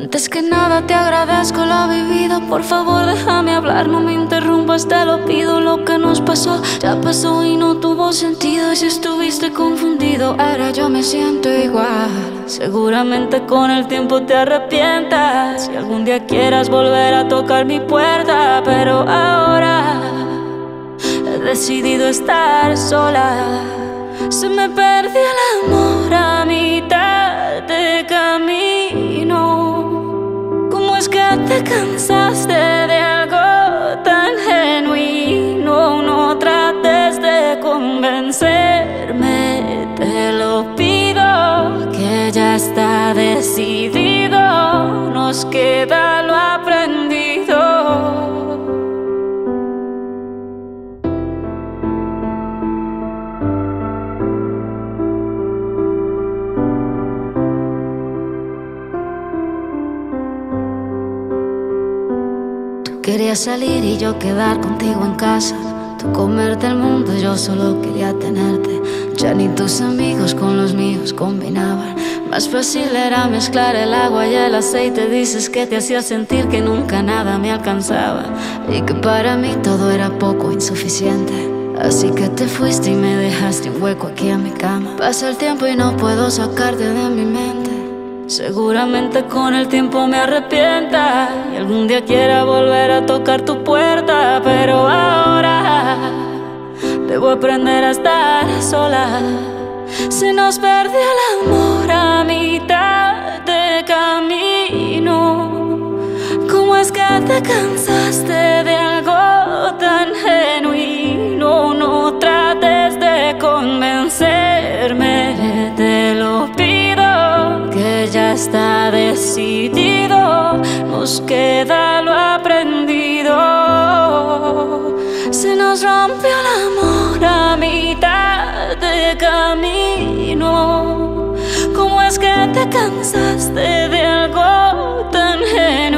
Antes que nada te agradezco lo vivido. Por favor déjame hablar, no me interrumpas, te lo pido. Lo que nos pasó ya pasó y no tuvo sentido. Si estuviste confundido, ahora yo me siento igual. Seguramente con el tiempo te arrepientas si algún día quieras volver a tocar mi puerta. Pero ahora he decidido estar sola. Se me perdió el amor a mitad de camino. ¿Cómo es que te cansaste de algo tan genuino? No trates de convencerme, te lo pido, que ya está decidido. Nos queda lo aprendido. Quería salir y yo quedar contigo en casa. Tú comerte el mundo, yo solo quería tenerte. Ya ni tus amigos con los míos combinaban. Más fácil era mezclar el agua y el aceite. Dices que te hacía sentir que nunca nada me alcanzaba y que para mí todo era poco, insuficiente. Así que te fuiste y me dejaste un hueco aquí en mi cama. Pasa el tiempo y no puedo sacarte de mi mente. Seguramente con el tiempo me arrepienta y algún día quiera volver a tocar tu puerta. Pero ahora debo aprender a estar sola. Se nos perdió el amor a mitad de camino. ¿Cómo es que te cansaste de algo tan genuino? No trates de convencerme, te lo pido, que ya está decidido. Nos queda lo aprendido. Se nos rompió el amor a mitad de camino. ¿Cómo es que te cansaste de algo tan genuino?